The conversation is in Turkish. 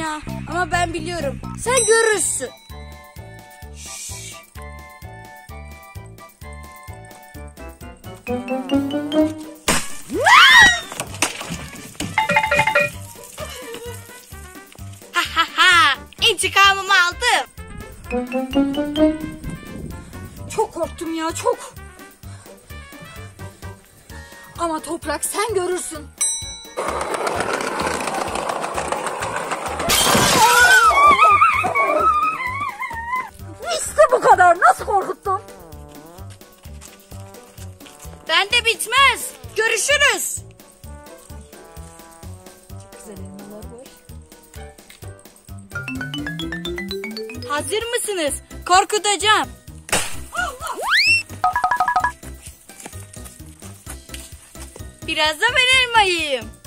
ya. Ama ben biliyorum. Sen görürsün. Ha ha ha! İntikamımı aldım. Çok korktum ya, çok. Ama Toprak, sen görürsün. İşte bu kadar. Nasıl korkuttun? Ben de bitmez. Görüşürüz. Çok güzel elmalar var. Hazır mısınız? Korkutacağım. Biraz da ben elma yiyeyim.